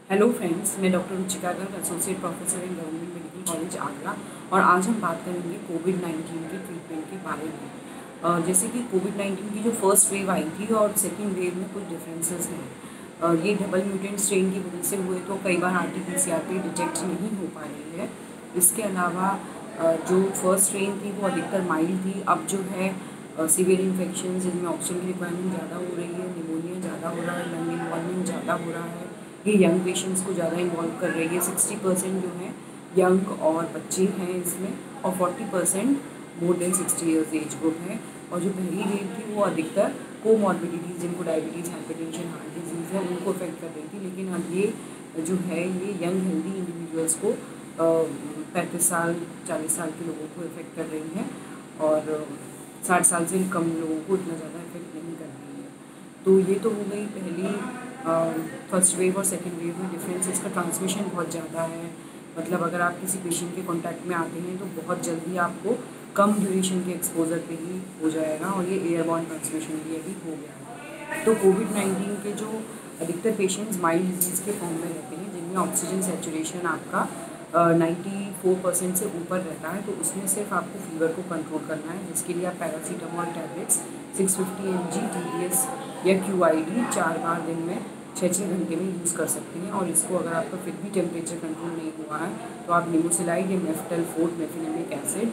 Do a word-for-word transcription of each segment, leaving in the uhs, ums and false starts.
Hello friends, मैं doctor Ruchika Garg, associate professor in government medical college Agra. और आज हम बात करेंगे कोविड नाइन्टीन के ट्रीटमेंट के बारे में। अ, जैसे कि कोविड नाइन्टीन की जो फर्स्ट वेव आई थी और सेकेंड वेव में कुछ डिफरेंसेस हैं। अ, ये डबल म्यूटेंट स्ट्रेन की वजह से हुए तो कई बार R T P C R पे डिटेक्ट नहीं हो पा रही है। इसके अलावा अ, जो फर्स्ट स्ट्रेन थी वो अधिकतर माइल्ड थी। अब जो है सीवियर इन्फेक्शन जिनमें ऑक्सीजन की रिक्वायरमेंट ज़्यादा हो रही है, निमोनिया ज़्यादा हो रहा है, लंग इन्वॉल्वमेंट ज़्यादा हो रहा है। ये यंग पेशेंट्स को ज़्यादा इन्वॉल्व कर रही है। सिक्सटी परसेंट जो है यंग और बच्चे हैं इसमें, और forty percent more than sixty years age group है। और जो पहली वेव थी वो अधिकतर कोमॉर्बिडिटीज़, जिनको डायबिटीज़, हाइपरटेंशन, हार्ट डिजीज़ है, उनको अफेक्ट कर रही थी। लेकिन अब ये जो है ये यंग हेल्दी इंडिविजुअल्स को, पैंतीस साल चालीस साल के लोगों को इफेक्ट कर रही है, और साठ साल से कम लोगों को इतना ज़्यादा इफेक्ट नहीं कर रही है। तो ये तो हो गई पहली फर्स्ट वेव और सेकेंड वेव में डिफरेंस। इसका ट्रांसमिशन बहुत ज़्यादा है। मतलब अगर आप किसी पेशेंट के कांटेक्ट में आते हैं तो बहुत जल्दी आपको कम ड्यूरेशन के एक्सपोजर पे ही हो जाएगा, और ये एयरबॉर्न ट्रांसमिशन भी अभी हो गया है। तो कोविड नाइन्टीन के जो अधिकतर पेशेंट्स माइल्ड डिजीज़ के फॉर्म में रहते हैं, जिनमें ऑक्सीजन सेचुरेशन आपका नाइन्टी फोर परसेंट से ऊपर रहता है, तो उसमें सिर्फ आपको फीवर को कंट्रोल करना है, जिसके लिए आप paracetamol tablets six fifty M G T D S या क्यू आई डी चार बार दिन में छः छः घंटे में यूज़ कर सकते हैं। और इसको अगर आपका फिर भी टेम्परेचर कंट्रोल नहीं हुआ है तो आप निमोसिलाइड या मेफ्टल फोर्ट मेफिनेमिक एसिड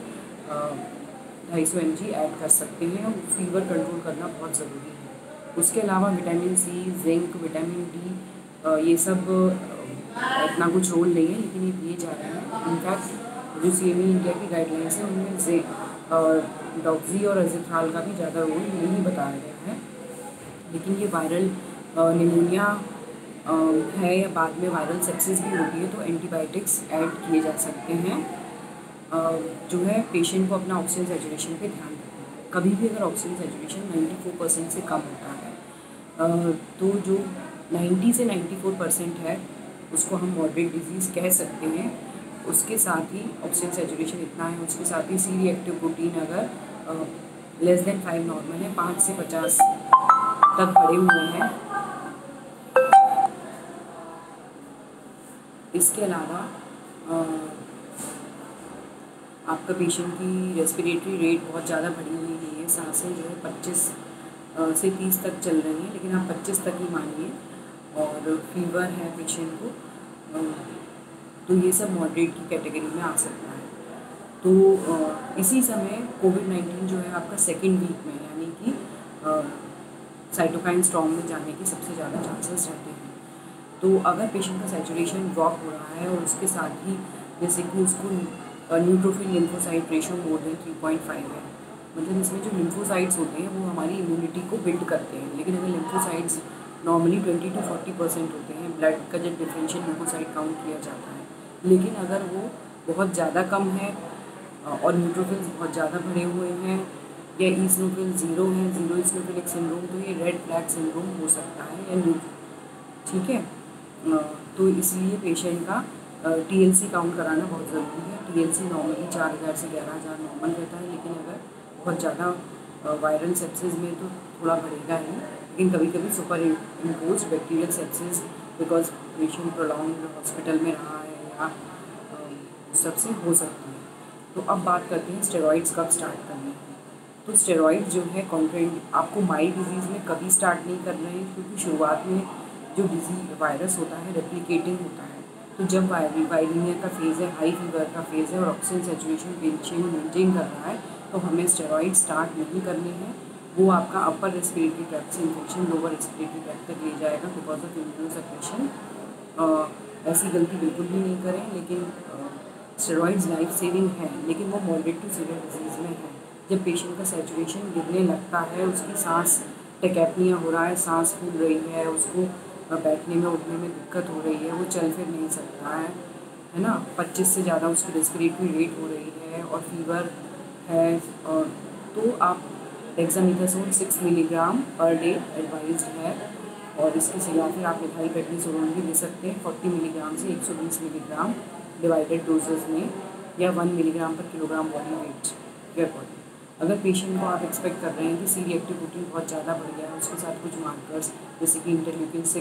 ढाई सौ एम जी ऐड कर सकते हैं, और फीवर कंट्रोल करना बहुत ज़रूरी है। उसके अलावा vitamin C, zinc, vitamin D, ये सब इतना कुछ रोल नहीं है, लेकिन ये दिए जा रहे हैं। इनफैक्ट जो सी एम ई इंडिया की गाइडलाइंस है उनमें जे डॉक्जी और अजिथ्राल का भी ज़्यादा रोल नहीं बताया गया है। लेकिन ये वायरल निमोनिया है या बाद में वायरल सेप्सिस भी होती है तो एंटीबायोटिक्स ऐड किए जा सकते हैं। जो है पेशेंट को अपना ऑक्सीजन सेचुरेशन पे ध्यान रखना है। कभी भी अगर oxygen saturation ninety four percent से कम होता है तो जो नाइन्टी से नाइन्टी फोर परसेंट है उसको हम मॉडरेट डिजीज़ कह सकते हैं। उसके साथ ही ऑक्सीजन सेचुरेशन इतना है, उसके साथ ही सी रिएक्टिव प्रोटीन अगर लेस देन फाइव नॉर्मल है, पाँच से पचास तक बढ़े हुए हैं। इसके अलावा आपका पेशेंट की रेस्पिरेटरी रेट बहुत ज़्यादा बढ़ी हुई नहीं है। सांसें जो है पच्चीस से तीस तक चल रही हैं, लेकिन आप पच्चीस तक ही मानिए। और फीवर है पेशेंट को, तो ये सब मॉडरेट की कैटेगरी में आ सकता है। तो इसी समय कोविड नाइन्टीन जो है आपका सेकेंड वीक में, यानी कि साइटोकाइन स्टॉर्म में जाने के सबसे ज़्यादा चांसेस रहते हैं। तो अगर पेशेंट का सैचुरेशन ड्रॉप हो रहा है और उसके साथ ही जैसे कि उसको neutrophil lymphocyte ratio more than three point five है, मतलब इसमें जो लिम्फोसाइट्स होते हैं वो हमारी इम्यूनिटी को बिल्ड करते हैं। लेकिन अगर lymphocytes normally twenty to forty percent होते हैं, ब्लड का जब डिफरेंशियल लिम्फोसाइट काउंट किया जाता है, लेकिन अगर वो बहुत ज़्यादा कम है और न्यूट्रोफिल्स बहुत ज़्यादा भरे हुए हैं या ईसनोफिल ज़ीरो है, ज़ीरो ईसनोफिलिक सिंड्रोम, तो ये रेड फ्लैग सिंड्रोम हो सकता है या न्यू ठीक है। तो इसलिए पेशेंट का टी एल सी काउंट कराना बहुत ज़रूरी है। टी एल सी नॉर्मली चार हज़ार से ग्यारह हज़ार नॉर्मल रहता है, लेकिन अगर बहुत ज़्यादा वायरल सेप्सिस में तो थोड़ा बढ़ेगा ही। लेकिन कभी कभी superimpose bacterial sepsis because patient prolong hospital में रहा है या सबसे हो सकती है। तो अब बात करते हैं स्टेरॉइड्स कब स्टार्ट करने हैं। तो स्टेरॉइड जो है कॉन्ट्रेंड आपको माइल्ड डिजीज़ में कभी स्टार्ट नहीं कर रहे हैं, क्योंकि शुरुआत में जो डिजीज वायरस होता है रेप्लिकेटिंग होता है। तो जब वायरिनिया का फेज़ है, हाई फीवर का फेज़ है और ऑक्सीजन सेचुरेशन पेशेंट मेंटेन कर रहा है, तो हमें स्टेरॉइड स्टार्ट नहीं करने हैं। वो आपका अपर रेस्पिरेटरी ट्रैक्ट से इन्फेक्शन लोअर रेस्पिरेटरी ट्रैक्ट तक ले जाएगा बिकॉज ऑफ इम्यूनोसप्रेशन। ऐसी गलती बिल्कुल भी नहीं करें। लेकिन स्टेरॉइड्स लाइफ सेविंग है, लेकिन वो मॉडरेट टू सीवियर डिजीज़ में है। जब पेशेंट का सेचुरेशन गिरने लगता है, उसकी सांस टेकैप्निया हो रहा है, सांस फूल रही है, उसको बैठने में उठने में दिक्कत हो रही है, वो चल फिर नहीं सकता है है ना, पच्चीस से ज़्यादा उसकी रेस्पिरेटरी रेट हो रही है और फीवर है, और तो आप dexamethasone six milligram per day advised है। और इसके सिवा फिर आप मिथाइल पेप्रिसोलोन भी ले सकते हैं फोर्टी मिलीग्राम से एक सौ बीस मिलीग्राम डिवाइडेड डोजेज में, या one milligram per kilogram body weight के अकॉर्डिंग। अगर पेशेंट को आप एक्सपेक्ट कर रहे हैं कि सी रिएक्टिव प्रोटीन बहुत ज़्यादा बढ़ गया है, उसके साथ कुछ मार्कर्स जैसे कि इंटरल्यूकिन सिक्स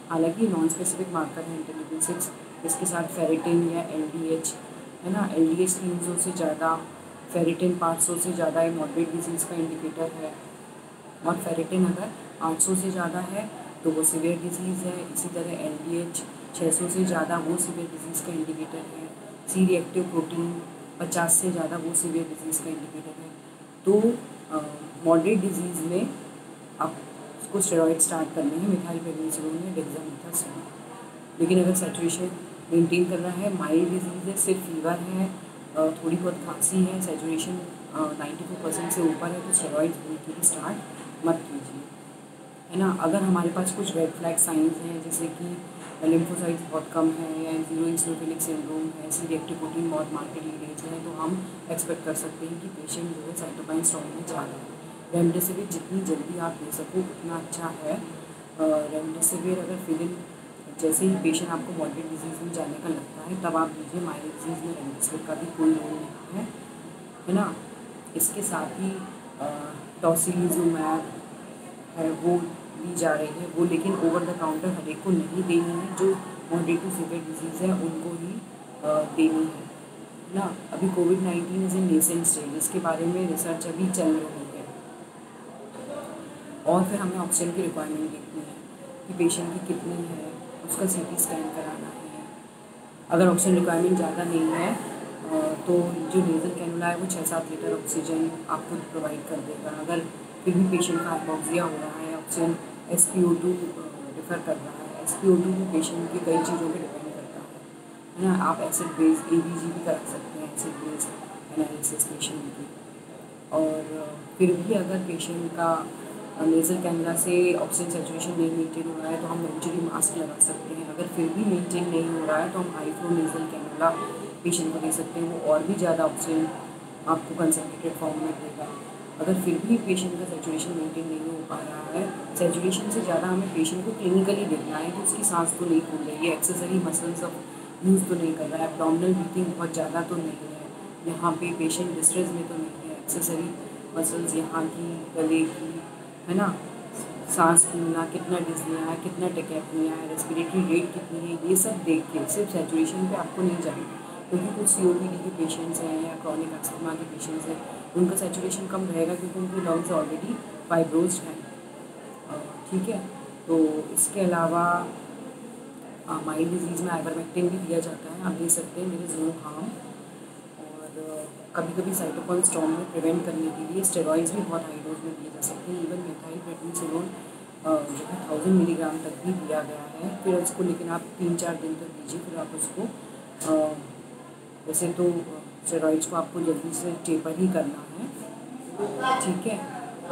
हालांकि नॉन स्पेसिफिक मार्कर है इंटरल्यूकिन सिक्स, इसके साथ फेरिटिन या एल डी एच है ना, एल डी एच तीन सौ से ज़्यादा, फेरिटिन पाँच सौ से ज़्यादा है मॉडरेट डिजीज़ का इंडिकेटर है, और फेरिटिन अगर आठ सौ से ज़्यादा है तो वो सीवियर डिजीज़ है। इसी तरह एल डी एच छः सौ से ज़्यादा वो सीवियर डिजीज़ का इंडिकेटर है। सी रिएक्टिव प्रोटीन पचास से ज़्यादा वो सीवियर डिजीज़ का इंडिकेटर है। तो मॉडरेट डिजीज़ में आपको स्टेरॉइड स्टार्ट करने हैं, मिथाइल प्रेडनिसोलोन या डेक्सामेथासोन। लेकिन अगर सैचुरेशन मेंटेन कर रहा है, माइल्ड डिजीज़ है, सिर्फ फीवर है, थोड़ी बहुत खांसी है, सैचुरेशन नाइन्टी फोर परसेंट से ऊपर है, तो स्टेरॉइड्स बिल्कुल स्टार्ट मत कीजिए, है ना। अगर हमारे पास कुछ रेड फ्लैग साइंस हैं, जैसे कि लिम्फोसाइट्स बहुत कम है या जीरो इंसोफिलिक सिंड्रोम है, सी रिएक्टिव प्रोटीन बहुत मार्केटली रेज है, तो हम एक्सपेक्ट कर सकते हैं कि पेशेंट जो है साइटोकाइन स्टॉर्म में जा रहा है। रेमडेसिविर जितनी जल्दी आप दे सको उतना अच्छा है। रेमडेसिविर अगर फिर जैसे ही पेशेंट आपको मॉडरेट डिजीज़ में जाने का लगता है तब आप दीजिए, माइल्ड डिजीज़ में रेमडेसिविर का भी कोई रोल नहीं है, है ना। इसके साथ ही टॉसिलिजुमैब है वो दी जा रही है, वो लेकिन ओवर द काउंटर हर एक को नहीं देनी है, जो मॉडरेट टू सीवियर डिजीज़ है उनको ही देनी है ना। अभी COVID nineteen is in nascent stage, इसके बारे में रिसर्च अभी चल रही है। और फिर हमें ऑक्सीजन की रिक्वायरमेंट देखनी है कि पेशेंट की कितनी है, उसका सी टी स्कैन कराना है। अगर ऑक्सीजन रिक्वायरमेंट ज़्यादा नहीं है तो जो नेज़ल कैनुला है वो छः सात लीटर ऑक्सीजन आपको प्रोवाइड कर देगा। अगर फिर भी पेशेंट का हाइपोक्सिया हो रहा है, oxygen S P O two differ कर रहा है, एस पी ओ टू भी पेशेंट की कई चीज़ों पर डिपेंड करता है, है ना। आप acid base A B G भी करा सकते हैं, एसिड बेस एनालिसिस पेशेंट की। और फिर भी अगर पेशेंट का नेज़ल कैनुला से ऑक्सीजन सैचुरेशन नहीं मेंटेन हो रहा है तो हम वेंचुरी मास्क लगा सकते हैं। अगर फिर भी मेंटेन नहीं हो रहा है तो हम high flow nasal cannula patient को दे सकते हैं, वो और भी ज़्यादा ऑक्सीजन आपको कंसनट्रेटेड फॉर्म में देगा। अगर फिर भी पेशेंट का सैचुरेशन मेंटेन नहीं हो पा रहा है, सैचुरेशन से ज़्यादा हमें पेशेंट को क्लिनिकली देखना है कि उसकी सांस तो नहीं फूल रही है, एक्सेसरी मसल्स ऑफ यूज़ तो नहीं कर रहा है, एब्डोमिनल ब्रीथिंग बहुत ज़्यादा तो नहीं है, यहाँ पे पेशेंट डिस्ट्रेस में तो नहीं है, एक्सेसरी मसल्स यहाँ की, गले की, है ना, सांस फूलना, कितना डिस्निया है, कितना टेकेपनिया है, रेस्पिरेटरी रेट कितनी है, ये सब देख के सिर्फ सैचुरेशन पे आपको नहीं जाना, क्योंकि कुछ सी ओ पी डी के पेशेंट्स हैं या क्रॉनिक अस्थमा के पेशेंट्स हैं, उनका सैचुरेशन कम रहेगा क्योंकि उनकी लंग्स ऑलरेडी फाइब्रोज्ड हैं, ठीक है। तो इसके अलावा माइल्ड डिजीज़ में आइवरमेक्टिन भी दिया जाता है, आप दे सकते हैं, मेरे नो हार्म। और कभी कभी साइटोकाइन स्टॉर्म में प्रिवेंट करने के लिए स्टेरॉइड्स भी बहुत हाई डोज में दिए जा सकते हैं। इवन मिथाइल प्रेडनिसोलोन जो है थाउजेंड मिलीग्राम तक भी दिया गया है, फिर उसको लेकिन आप तीन चार दिन तक दीजिए, फिर आप उसको वैसे तो स्टेरॉइड्स को आपको जल्दी से टेपर ही करना है, ठीक है।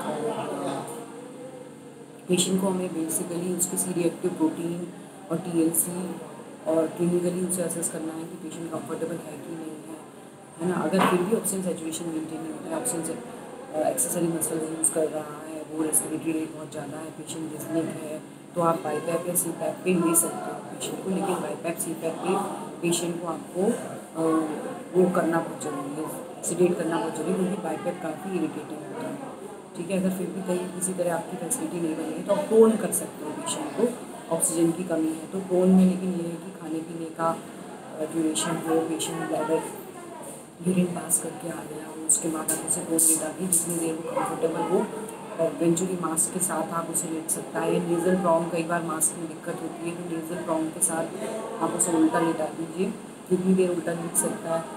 पेशेंट को हमें बेसिकली उसके सी रिएक्टिव प्रोटीन और टी एल सी और क्लिनिकली उसे असेस करना है कि पेशेंट कंफर्टेबल है कि नहीं है, है ना। अगर फिर भी ऑक्सीजन सैचुरेशन मेंटेन नहीं होता है, ऑक्सीजन एक्सेसरी मसल यूज़ कर रहा है, वो रेस्पिरेटरी रेट बहुत ज़्यादा है, पेशेंट डिस्निक है, तो आप बाईपैप या सी पैप पे ले सकते हो पेशेंट को, लेकिन बाईपैप सी पैप पे पेशेंट को आपको वो करना बहुत ज़रूरी है, सीडेट करना बहुत ज़रूरी है, क्योंकि बाईपैप काफ़ी इरिटेटिंग होता है, ठीक है। अगर फिर भी कहीं किसी तरह आपकी फैसिलिटी नहीं बनी है तो आप प्रोन कर सकते हो पेशेंट को, ऑक्सीजन की कमी है तो प्रोन में, लेकिन ये है कि खाने पीने का ड्यूरेशन हो, पेशेंट ब्लैडर यूरिन पास करके आ गया हो, उसके बाद आप उसे प्रोन लेटा दी, जितनी देर वो कम्फर्टेबल हो, और वेंचुरी मास्क के साथ आप उसे लेट सकता है। नेज़ल प्रॉन्ग, कई बार मास्क में दिक्कत होती है तो नेज़ल प्रॉन्ग के साथ आप उसे उल्टा लेटा दीजिए, कितनी देर उल्टा लेट सकता है,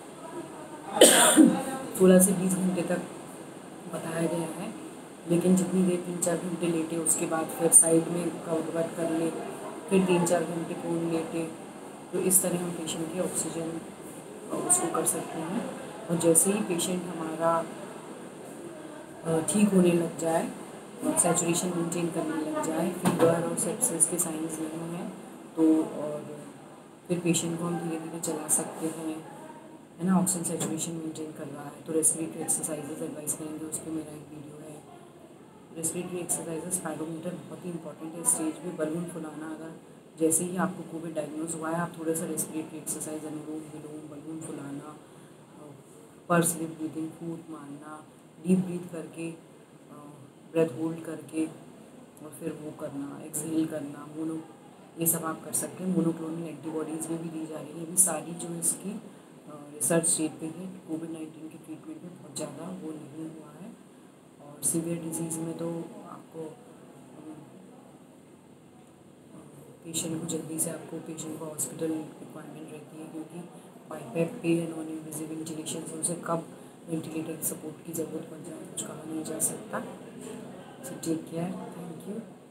सोलह से बीस घंटे तक बताया गया है, लेकिन जितनी देर तीन चार घंटे लेटे उसके बाद फिर साइड में कवर कर ले, फिर तीन चार घंटे पूर्ण लेटे, तो इस तरह हम पेशेंट की ऑक्सीजन उसको कर सकते हैं। और जैसे ही पेशेंट हमारा ठीक होने लग जाए, सैचुरेशन मेंटेन करने लग जाए, फीवर और सेप्सिस के साइंस नहीं हैं, तो और फिर पेशेंट को हम धीरे धीरे चला सकते हैं, है ना। ऑक्सीजन सैचुरेशन मेंटेन कर रहा है तो रेस्पिरेटरी एक्सरसाइजेज एडवाइस करेंगे, उस पर मेरा एक वीडियो है। रेस्पिरेटरी एक्सरसाइजेज, स्पाइरोमीटर बहुत ही इंपॉर्टेंट है, स्टेज पे बलून फुलाना, अगर जैसे ही आपको कोविड डायग्नोज हुआ है आप थोड़ा सा respiratory exercise, Anulom Vilom, balloon फुलाना, पर्स लिप ब्रीथिंग, फूट मारना, डीप ब्रीथ करके, ब्रेथ होल्ड करके और फिर वो करना, एक्सहेल करना, मोनो ये सब आप कर सकते हैं। मोनोक्लोनल एंटीबॉडीज़ में भी दी जा रही है। ये भी सारी जो इसकी रिसर्च स्टेट पे है। कोविड नाइन्टीन के ट्रीटमेंट में बहुत ज़्यादा वो नहीं हुआ है। और सीवियर डिजीज़ में तो आपको पेशेंट को जल्दी से आपको पेशेंट को हॉस्पिटल रिक्वायरमेंट रहती है, क्योंकि पाइपेट पे या नॉन इन्वेजिव वेंटिलेशन से उसे कब वेंटिलेटर सपोर्ट की ज़रूरत पड़ जाए कुछ कहा नहीं जा सकता। So take care, thank you.